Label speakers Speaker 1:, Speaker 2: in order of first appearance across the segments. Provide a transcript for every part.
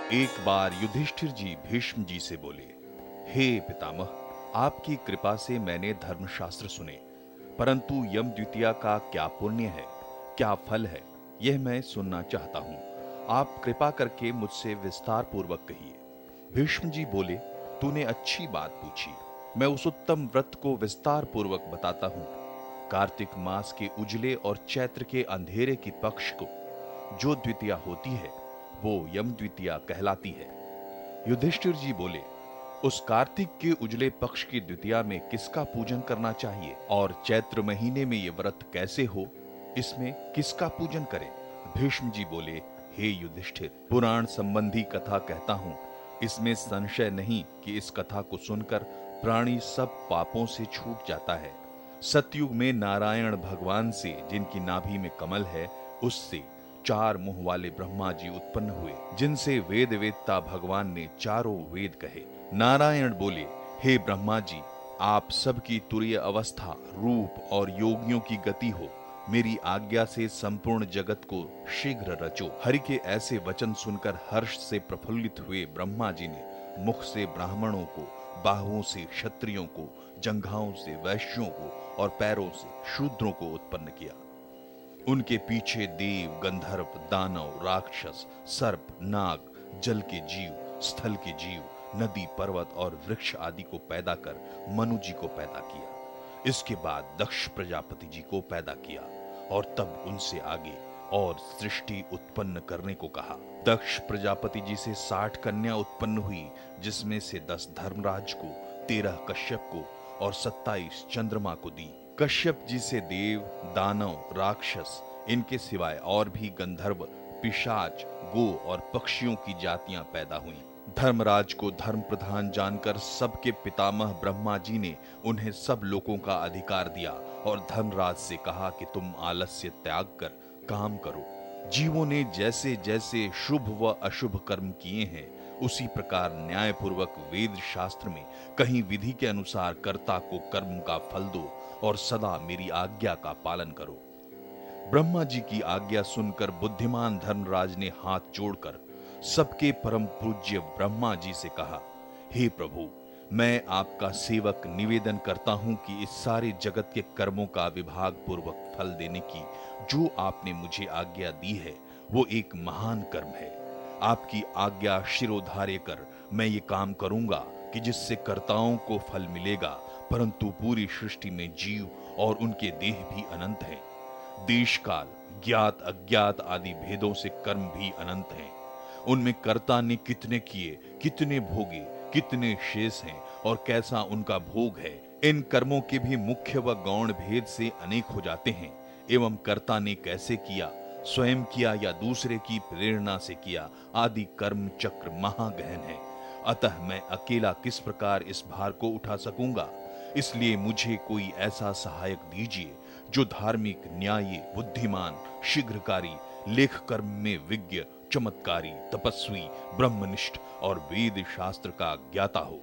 Speaker 1: एक बार युधिष्ठिर जी भीष्म जी से बोले, हे पितामह, आपकी कृपा से मैंने धर्मशास्त्र सुने, परंतु यम द्वितीया का क्या पुण्य है, क्या फल है, यह मैं सुनना चाहता हूं। आप कृपा करके मुझसे विस्तार पूर्वक कहिए। भीष्म जी बोले, तूने अच्छी बात पूछी, मैं उस उत्तम व्रत को विस्तार पूर्वक बताता हूं। कार्तिक मास के उजले और चैत्र के अंधेरे की पक्ष को जो द्वितीया होती है, वो यम द्वितीया कहलाती है। युधिष्ठिर जी बोले, उस कार्तिक के उजले पक्ष की द्वितीया में किसका पूजन करना चाहिए और चैत्र महीने में ये व्रत कैसे हो, इसमें किसका पूजन करें? भीष्म जी बोले, हे युधिष्ठिर, पुराण संबंधी कथा कहता हूं, इसमें संशय नहीं कि इस कथा को सुनकर प्राणी सब पापों से छूट जाता है। सतयुग में नारायण भगवान से, जिनकी नाभि में कमल है, उससे चार मुंह वाले ब्रह्मा जी उत्पन्न हुए, जिनसे वेद वेदता भगवान ने चारों वेद कहे। नारायण बोले, हे ब्रह्मा जी, आप सबकी तुरीय अवस्था, रूप और योगियों की गति हो, मेरी आज्ञा से संपूर्ण जगत को शीघ्र रचो। हरि के ऐसे वचन सुनकर हर्ष से प्रफुल्लित हुए ब्रह्मा जी ने मुख से ब्राह्मणों को, बाहुओं से क्षत्रियों को, जंघाओं से वैश्यों को और पैरों से शूद्रों को उत्पन्न किया। उनके पीछे देव, गंधर्व, दानव, राक्षस, सर्प, नाग, जल के जीव, स्थल के जीव, नदी, पर्वत और वृक्ष आदि को पैदा कर मनु जी को पैदा किया। इसके बाद दक्ष प्रजापति जी को पैदा किया और तब उनसे आगे और सृष्टि उत्पन्न करने को कहा। दक्ष प्रजापति जी से 60 कन्या उत्पन्न हुई, जिसमें से 10 धर्मराज को, 13 कश्यप को और 27 चंद्रमा को दी। कश्यप जी से देव, दानव, राक्षस, इनके सिवाय और भी गंधर्व, पिशाच, गो और पक्षियों की जातियां पैदा हुईं। धर्मराज को धर्म प्रधान जानकर सबके पितामह ब्रह्मा जी ने उन्हें सब लोगों का अधिकार दिया और धर्मराज से कहा कि तुम आलस्य त्याग कर काम करो। जीवों ने जैसे जैसे शुभ व अशुभ कर्म किए हैं, उसी प्रकार न्यायपूर्वक वेद शास्त्र में कहीं विधि के अनुसार कर्ता को कर्म का फल दो और सदा मेरी आज्ञा का पालन करो। ब्रह्मा जी की आज्ञा सुनकर बुद्धिमान धर्मराज ने हाथ जोड़कर सबके परम पूज्य ब्रह्मा जी से कहा, हे प्रभु, मैं आपका सेवक निवेदन करता हूं कि इस सारे जगत के कर्मों का विभाग पूर्वक फल देने की जो आपने मुझे आज्ञा दी है, वो एक महान कर्म है। आपकी आज्ञा शिरोधार्य कर मैं ये काम करूंगा कि जिससे कर्ताओं को फल मिलेगा, परंतु पूरी सृष्टि में जीव और उनके देह भी अनंत हैं। देश काल, ज्ञात अज्ञात आदि भेदों से कर्म भी अनंत हैं। उनमें कर्ता ने कितने किए, कितने भोगे, कितने शेष हैं और कैसा उनका भोग है, इन कर्मों के भी मुख्य व गौण भेद से अनेक हो जाते हैं। एवं कर्ता ने कैसे किया, स्वयं किया या दूसरे की प्रेरणा से किया, आदि कर्म चक्र महागहन है। अतः मैं अकेला किस प्रकार इस भार को उठा सकूंगा, इसलिए मुझे कोई ऐसा सहायक दीजिए जो धार्मिक, न्यायी, बुद्धिमान, शीघ्रकारी, लेख कर्म में विज्ञ, चमत्कारी, तपस्वी, ब्रह्मनिष्ठ और वेद शास्त्र का ज्ञाता हो।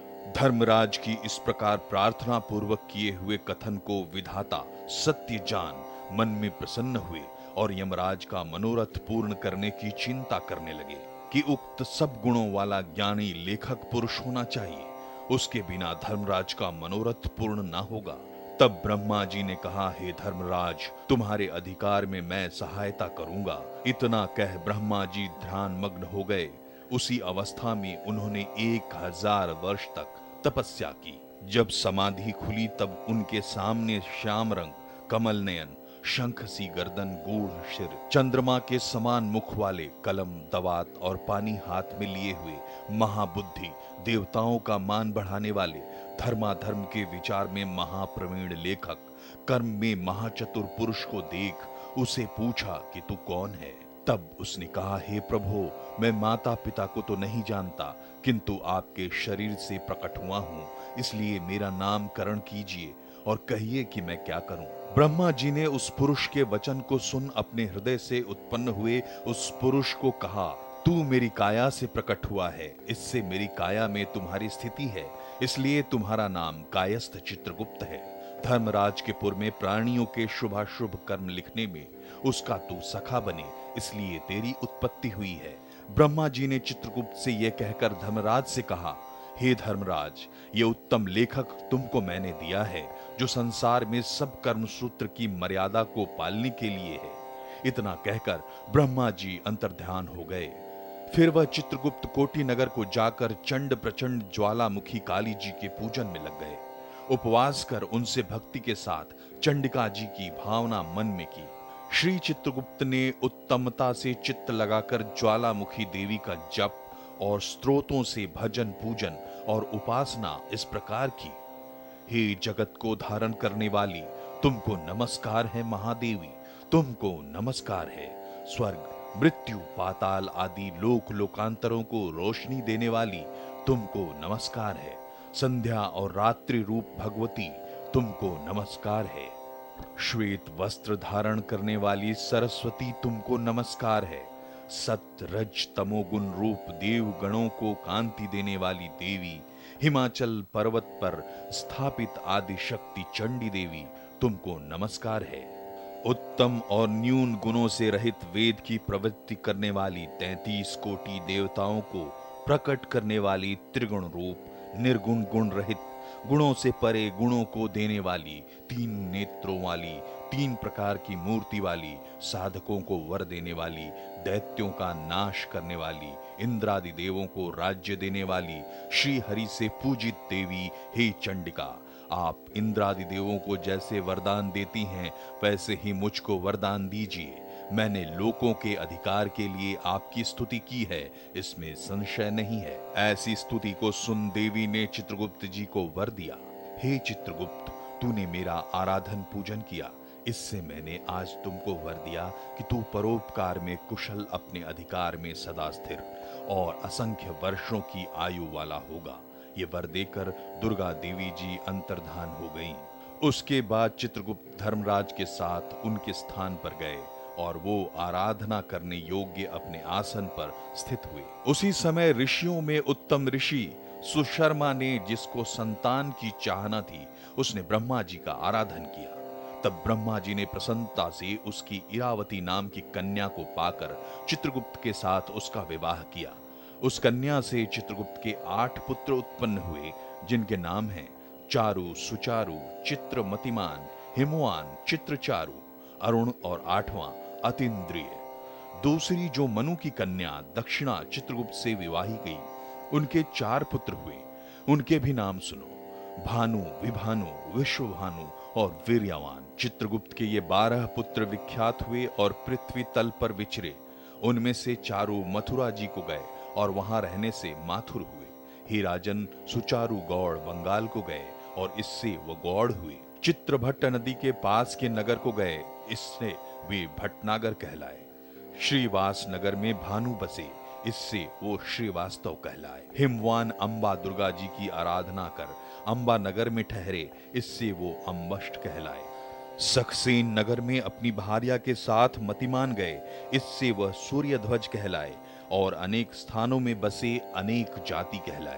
Speaker 1: धर्मराज की इस प्रकार प्रार्थना पूर्वक किए हुए कथन को विधाता सत्य जान मन में प्रसन्न हुए और यमराज का मनोरथ पूर्ण करने की चिंता करने लगे कि उक्त सब गुणों वाला ज्ञानी लेखक पुरुष होना चाहिए, उसके बिना धर्मराज का मनोरथ पूर्ण ना होगा। तब ब्रह्मा जी ने कहा, हे धर्मराज, तुम्हारे अधिकार में मैं सहायता करूंगा। इतना कह ब्रह्मा जी ध्यान मग्न हो गए। उसी अवस्था में उन्होंने 1000 वर्ष तक तपस्या की। जब समाधि खुली तब उनके सामने श्याम रंग, कमल नयन, शंख सी गर्दन, गूढ़ शिर, चंद्रमा के समान मुख वाले, कलम, दवात और पानी हाथ में लिए हुए, महाबुद्धि, देवताओं का मान बढ़ाने वाले, धर्माधर्म के विचार में महाप्रवीण लेखक, कर्म में महाचतुर पुरुष को देख उसे पूछा कि तू कौन है। तब उसने कहा, हे प्रभु, मैं माता पिता को तो नहीं जानता, किंतु आपके शरीर से प्रकट हुआ हूं, इसलिए मेरा नामकरण कीजिए और कहिए कि मैं क्या करूं। ब्रह्मा जी ने उस पुरुष के वचन को सुन अपने हृदय से उत्पन्न हुए उस पुरुष को कहा, तू मेरी काया से प्रकट हुआ है, इससे मेरी काया में तुम्हारी स्थिति है, इसलिए तुम्हारा नाम कायस्थ चित्रगुप्त है। धर्मराज के पुर में प्राणियों के शुभाशुभ कर्म लिखने में उसका तू सखा बने, इसलिए तेरी उत्पत्ति हुई है। ब्रह्मा जी ने चित्रगुप्त से यह कहकर धर्मराज से कहा, हे धर्मराज, ये उत्तम लेखक तुमको मैंने दिया है, जो संसार में सब कर्म सूत्र की मर्यादा को पालने के लिए है। इतना कहकर ब्रह्मा जी अंतर्ध्यान हो गए। फिर वह चित्रगुप्त कोटि नगर को जाकर चंड प्रचंड ज्वालामुखी काली जी के पूजन में लग गए। उपवास कर उनसे भक्ति के साथ चंडिका जी की भावना मन में की। श्री चित्रगुप्त ने उत्तमता से चित्त लगाकर ज्वालामुखी देवी का जप और स्तोत्रों से भजन पूजन और उपासना इस प्रकार की। हे जगत को धारण करने वाली, तुमको नमस्कार है महादेवी, तुमको नमस्कार है। स्वर्ग, मृत्यु, पाताल आदि लोक लोकांतरों को रोशनी देने वाली, तुमको नमस्कार है। संध्या और रात्रि रूप भगवती, तुमको नमस्कार है। श्वेत वस्त्र धारण करने वाली सरस्वती, तुमको नमस्कार है। सत्य रज तमोगुण रूप देव गणों को कांति देने वाली देवी, हिमाचल पर्वत पर स्थापित आदि शक्ति चंडी देवी, तुमको नमस्कार है। उत्तम और न्यून गुणों से रहित वेद की प्रवृत्ति करने वाली 33 कोटि देवताओं को प्रकट करने वाली त्रिगुण रूप निर्गुण गुण रहित, गुणों से परे गुणों को देने वाली, 3 नेत्रों वाली, 3 प्रकार की मूर्ति वाली, साधकों को वर देने वाली, दैत्यों का नाश करने वाली, इंद्रादि देवों को राज्य देने वाली, श्री हरि से पूजित देवी, हे चंडिका, आप इंद्रादि देवों को जैसे वरदान देती हैं, वैसे ही मुझको वरदान दीजिए। मैंने लोकों के अधिकार के लिए आपकी स्तुति की है, इसमें संशय नहीं है। ऐसी स्तुति को सुन देवी ने चित्रगुप्त जी को वर दिया। हे चित्रगुप्त, तूने मेरा आराधन पूजन किया, इससे मैंने आज तुमको वर दिया कि तू परोपकार में कुशल, अपने अधिकार में सदा स्थिर और असंख्य वर्षों की आयु वाला होगा। ये वर देकर दुर्गा देवी जी अंतर्धान हो गईं। उसके बाद चित्रगुप्त धर्मराज के साथ उनके स्थान पर गए और वो आराधना करने योग्य अपने आसन पर स्थित हुए। उसी समय ऋषियों में उत्तम ऋषि सुशर्मा ने, जिसको संतान की चाहना थी, उसने ब्रह्मा जी का आराधन किया। तब ब्रह्मा जी ने प्रसन्नता से उसकी इरावती नाम की कन्या को पाकर चित्रगुप्त के साथ उसका विवाह किया। उस कन्या से चित्रगुप्त के 8 पुत्र उत्पन्न हुए, जिनके नाम हैं चारु, सुचारु, चित्रमतिमान, हिमवान, चित्रचारु, अरुण और 8वां अतीन्द्रिय। दूसरी जो मनु की कन्या दक्षिणा चित्रगुप्त से विवाही गई, उनके 4 पुत्र हुए। उनके भी नाम सुनो, भानु, विभानु, विश्वभानु और वीर्यवान। चित्रगुप्त के ये 12 पुत्र विख्यात हुए और पृथ्वी तल पर विचरे। उनमें से चारु मथुरा जी को गए और वहां रहने से माथुर हुए। ही राजन सुचारु गौड़ बंगाल को गए और इससे वो गौड़ हुए। चित्रभट्ट नदी के पास के नगर को गए, इससे वे भटनागर कहलाए। श्रीवास नगर में भानु बसे, इससे वो श्रीवास्तव कहलाए। हिमवान अंबा दुर्गा जी की आराधना कर अंबा नगर में ठहरे, इससे वो अम्बष्ट कहलाए। सक्सेन नगर में अपनी भार्या के साथ मतिमान गए, इससे वह सूर्यध्वज कहलाए और अनेक स्थानों में बसे अनेक जाति कहलाए।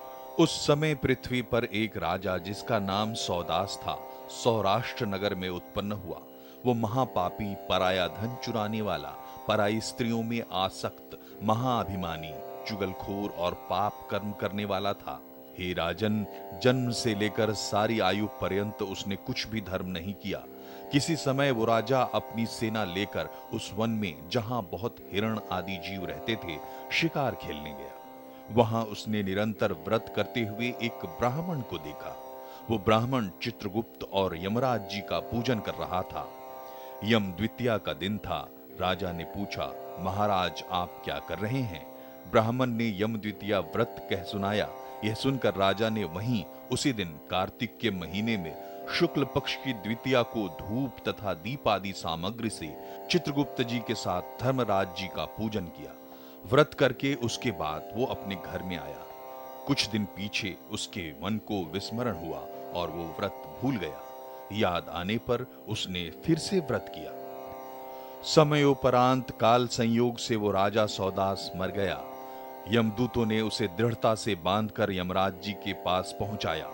Speaker 1: उस समय पृथ्वी पर एक राजा जिसका नाम सौदास था, सौराष्ट्र नगर में उत्पन्न हुआ। वो महापापी, पराया धन चुराने वाला, पराई स्त्रियों में आसक्त, महाअभिमानी, चुगलखोर और पाप कर्म करने वाला था। हे राजन, जन्म से लेकर सारी आयु पर्यंत उसने कुछ भी धर्म नहीं किया। किसी समय वो राजा अपनी सेना लेकर उस वन में, जहां बहुत हिरण आदि जीव रहते थे, शिकार खेलने गया। वहां उसने निरंतर व्रत करते हुए एक ब्राह्मण को देखा। वो ब्राह्मण चित्रगुप्त और यमराज जी का पूजन कर रहा था। यम द्वितीया का दिन था। राजा ने पूछा, महाराज आप क्या कर रहे हैं? ब्राह्मण ने यम द्वितीया व्रत कह सुनाया। यह सुनकर राजा ने वहीं उसी दिन कार्तिक के महीने में शुक्ल पक्ष की द्वितीया को धूप तथा दीप आदि सामग्री से चित्रगुप्त जी के साथ धर्मराज जी का पूजन किया। व्रत करके उसके बाद वो अपने घर में आया। कुछ दिन पीछे उसके मन को विस्मरण हुआ और वो व्रत भूल गया। याद आने पर उसने फिर से व्रत किया। समयोपरांत काल संयोग से वो राजा सौदास मर गया। यमदूतों ने उसे दृढ़ता से बांधकर यमराज जी के पास पहुंचाया।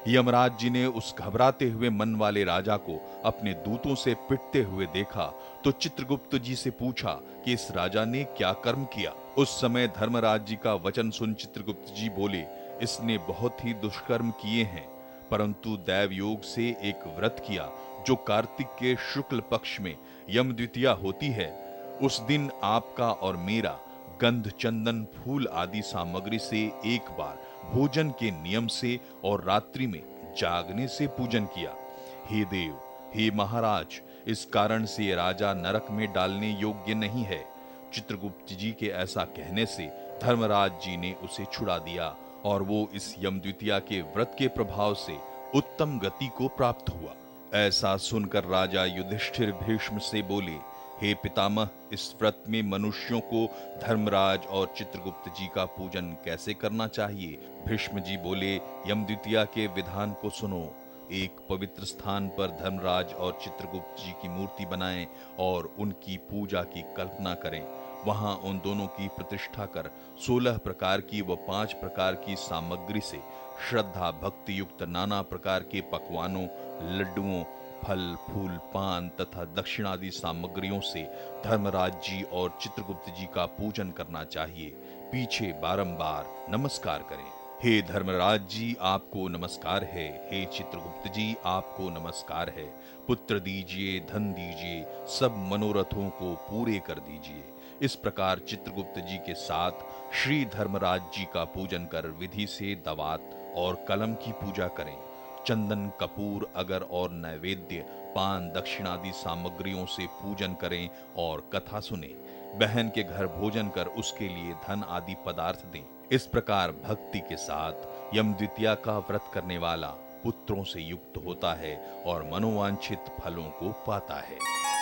Speaker 1: यमराज जी ने उस घबराते हुए मन वाले राजा को अपने दूतों से पिटते हुए देखा तो चित्रगुप्त जी से पूछा कि इस राजा ने क्या कर्म किया। उस समय धर्मराज जी का वचन सुन चित्रगुप्त जी बोले, इसने बहुत ही दुष्कर्म किए हैं, परंतु दैव योग से एक व्रत किया जो कार्तिक के शुक्ल पक्ष में यम द्वितीया होती है। उस दिन आपका और मेरा गंध, चंदन, फूल आदि सामग्री से एक बार भोजन के नियम से और रात्रि में जागने से पूजन किया। हे देव, हे महाराज, इस कारण से राजा नरक में डालने योग्य नहीं है। चित्रगुप्त जी के ऐसा कहने से धर्मराज जी ने उसे छुड़ा दिया और वो इस यम द्वितीया के व्रत के प्रभाव से उत्तम गति को प्राप्त हुआ। ऐसा सुनकर राजा युधिष्ठिर भीष्म से बोले, हे पितामह, इस व्रत में मनुष्यों को धर्मराज और चित्रगुप्त जी का पूजन कैसे करना चाहिए? भीष्म जी बोले, यम द्वितीया के विधान को सुनो। एक पवित्र स्थान पर धर्मराज और चित्रगुप्त जी की मूर्ति बनाएं और उनकी पूजा की कल्पना करें। वहां उन दोनों की प्रतिष्ठा कर 16 प्रकार की व 5 प्रकार की सामग्री से श्रद्धा भक्ति युक्त नाना प्रकार के पकवानों, लड्डुओं, फल, फूल, पान तथा दक्षिणादि सामग्रियों से धर्मराज जी और चित्रगुप्त जी का पूजन करना चाहिए। पीछे बारंबार नमस्कार करें। हे धर्मराज जी, आपको नमस्कार है। हे चित्रगुप्त जी, आपको नमस्कार है। पुत्र दीजिए, धन दीजिए, सब मनोरथों को पूरे कर दीजिए। इस प्रकार चित्रगुप्त जी के साथ श्री धर्मराज जी का पूजन कर विधि से दवात और कलम की पूजा करें। चंदन, कपूर, अगर और नैवेद्य, पान, दक्षिणादि सामग्रियों से पूजन करें और कथा सुने। बहन के घर भोजन कर उसके लिए धन आदि पदार्थ दें। इस प्रकार भक्ति के साथ यम द्वितीया का व्रत करने वाला पुत्रों से युक्त होता है और मनोवांछित फलों को पाता है।